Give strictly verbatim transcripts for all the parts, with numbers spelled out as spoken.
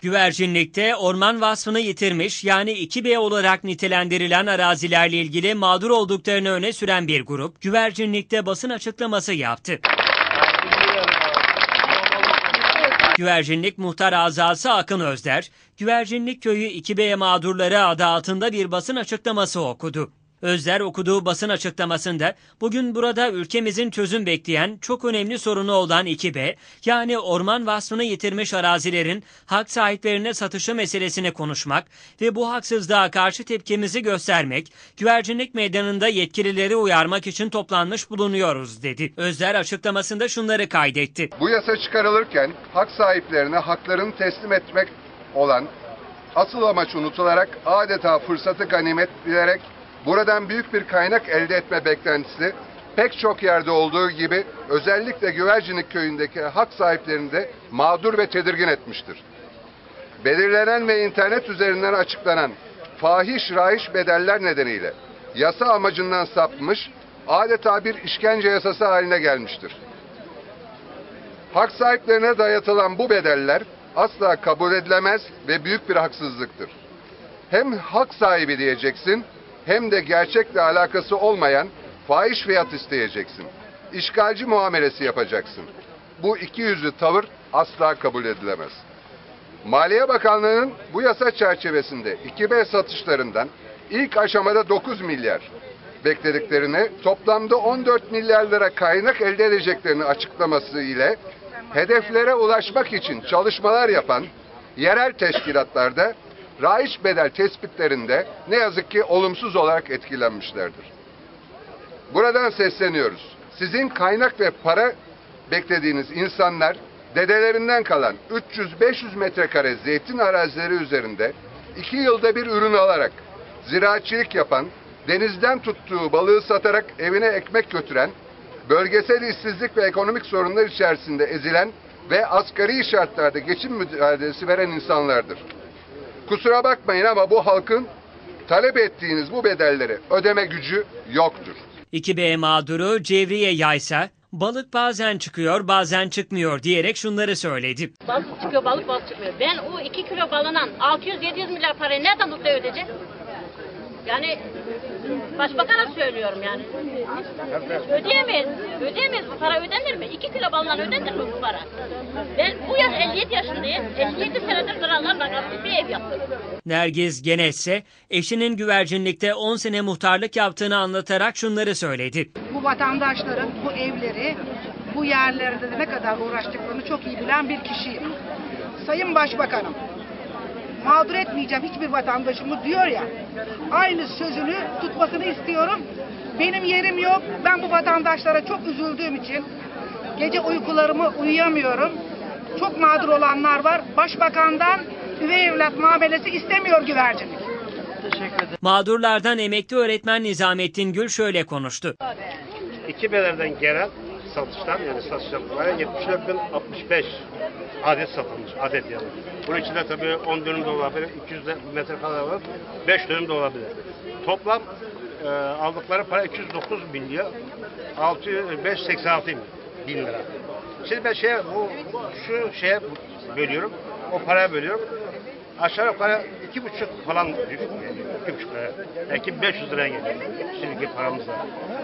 Güvercinlik'te orman vasfını yitirmiş, yani iki B olarak nitelendirilen arazilerle ilgili mağdur olduklarını öne süren bir grup, Güvercinlik'te basın açıklaması yaptı. Güvercinlik Muhtar Azası Akın Özder, Güvercinlik Köyü iki B mağdurları adı altında bir basın açıklaması okudu. Özder okuduğu basın açıklamasında bugün burada ülkemizin çözüm bekleyen çok önemli sorunu olan iki B, yani orman vasfını yitirmiş arazilerin hak sahiplerine satışı meselesini konuşmak ve bu haksızlığa karşı tepkimizi göstermek, Güvercinlik Meydanı'nda yetkilileri uyarmak için toplanmış bulunuyoruz dedi. Özder açıklamasında şunları kaydetti. Bu yasa çıkarılırken hak sahiplerine haklarını teslim etmek olan asıl amaç unutularak adeta fırsatı ganimet bilerek buradan büyük bir kaynak elde etme beklentisi pek çok yerde olduğu gibi özellikle Güvercinlik Köyü'ndeki hak sahiplerini de mağdur ve tedirgin etmiştir. Belirlenen ve internet üzerinden açıklanan fahiş rahiş bedeller nedeniyle yasa amacından sapmış, adeta bir işkence yasası haline gelmiştir. Hak sahiplerine dayatılan bu bedeller asla kabul edilemez ve büyük bir haksızlıktır. Hem hak sahibi diyeceksin, hem de gerçekle alakası olmayan fahiş fiyat isteyeceksin. İşgalci muamelesi yapacaksın. Bu ikiyüzlü tavır asla kabul edilemez. Maliye Bakanlığı'nın bu yasa çerçevesinde iki B satışlarından ilk aşamada dokuz milyar beklediklerini, toplamda on dört milyar lira kaynak elde edeceklerini açıklaması ile hedeflere ulaşmak için çalışmalar yapan yerel teşkilatlarda rahiç bedel tespitlerinde ne yazık ki olumsuz olarak etkilenmişlerdir. Buradan sesleniyoruz. Sizin kaynak ve para beklediğiniz insanlar dedelerinden kalan üç yüz beş yüz metrekare zeytin arazileri üzerinde iki yılda bir ürün alarak ziraatçılık yapan, denizden tuttuğu balığı satarak evine ekmek götüren, bölgesel işsizlik ve ekonomik sorunlar içerisinde ezilen ve asgari şartlarda geçim mücadelesi veren insanlardır. Kusura bakmayın ama bu halkın talep ettiğiniz bu bedelleri ödeme gücü yoktur. iki B mağduru Cevriye Yaysa, balık bazen çıkıyor bazen çıkmıyor diyerek şunları söyledi. Balık çıkıyor, balık balık çıkmıyor. Ben o iki kilo balığından altı yüz yedi yüz milyar parayı nereden tutup ödeyeceğim? Yani başbakana söylüyorum yani. Ödeyemeyiz. Ödeyemeyiz. Bu para ödenir mi? iki kilo balından ödenir mi bu para? Ben bu yaz elli yedi yaşındayım. elli yedi senedir krallarla kalkıp bir ev yaptım. Nergiz Genel ise eşinin Güvercinlik'te on sene muhtarlık yaptığını anlatarak şunları söyledi. Bu vatandaşların bu evleri, bu yerlerde de ne kadar uğraştıklarını çok iyi bilen bir kişiyim. Sayın Başbakanım, mağdur etmeyeceğim hiçbir vatandaşımı diyor ya, aynı sözünü tutmasını istiyorum. Benim yerim yok. Ben bu vatandaşlara çok üzüldüğüm için gece uykularımı uyuyamıyorum. Çok mağdur olanlar var. Başbakandan üvey evlat muamelesi istemiyor Güvercinlik. Teşekkür ederim. Mağdurlardan emekli öğretmen Nizamettin Gül şöyle konuştu. iki B'lerden gelen satışlar, yani satışlar yetmiş dört bin altmış beş adet satılmış, adet yani. Bunun içinde tabii on dönüm de olabilir, iki yüz metrekare var, beş dönüm de olabilir. Toplam e, aldıkları para iki yüz dokuz milyon altı yüz beş seksen altı bin lira. Şimdi ben şey bu şu şeye bölüyorum, o paraya bölüyorum. Aşağı yukarı iki buçuk falan geliyor. İki buçuk lira. Belki beş yüz liraya geliyor. Şimdiki paramızla.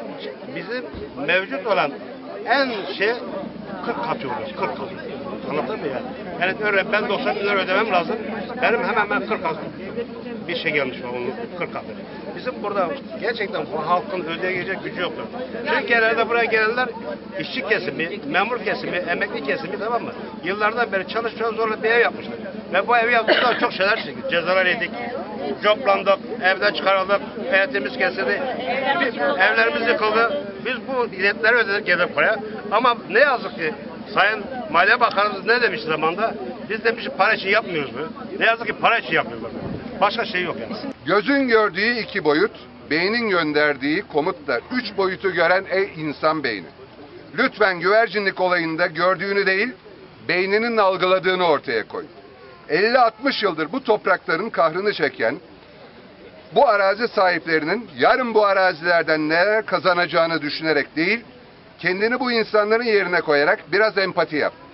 Bizim mevcut olan en şey kırk katı oluyor. kırk katı. Anladın mı ya? Yani öyle ben doksan bin lira ödemem lazım. Benim hemen hemen kırk katı bir şey gelmiş var onun kırk katı. Bizim burada gerçekten bu halkın ödeyecek gücü yoktur. Çünkü genelde buraya gelenler işçi kesimi, memur kesimi, emekli kesimi, tamam mı? Yıllardan beri çalışıyor, zorla bir ev yapmışlar. Ve bu evi yaptıktan çok şeyler çektik. Cezalar yedik, coplandık, evden çıkarıldık, eğitimimiz kesildi, evlerimiz yıkıldı. Biz bu hizmetleri ödedik yedek paraya. Ama ne yazık ki Sayın Maliye Bakanımız ne demiş zamanda? Biz demiş para için yapmıyoruz bu. Ne yazık ki para için yapıyorlar. Başka şey yok yani. Gözün gördüğü iki boyut, beynin gönderdiği komutlar. Üç boyutu gören ey insan beyni. Lütfen Güvercinlik olayında gördüğünü değil, beyninin algıladığını ortaya koy. elli altmış yıldır bu toprakların kahrını çeken bu arazi sahiplerinin yarın bu arazilerden neler kazanacağını düşünerek değil, kendini bu insanların yerine koyarak biraz empati yap.